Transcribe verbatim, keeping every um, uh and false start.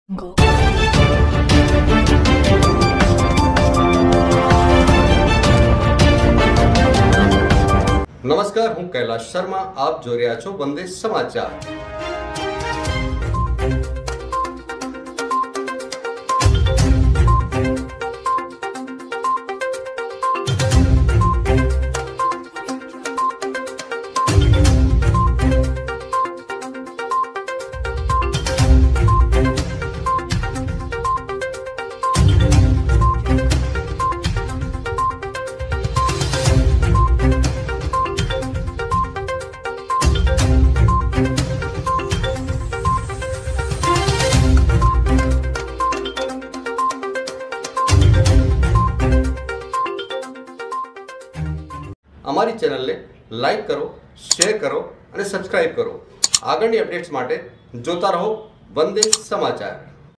નમસ્કાર, હું કૈલાશ શર્મા. આપ જોઈ રહ્યા છો વંદે સમાચાર. અમારી ચેનલને લાઈક કરો, શેર કરો અને સબસ્ક્રાઇબ કરો. આગળની અપડેટ્સ માટે જોતા રહો વંદે સમાચાર.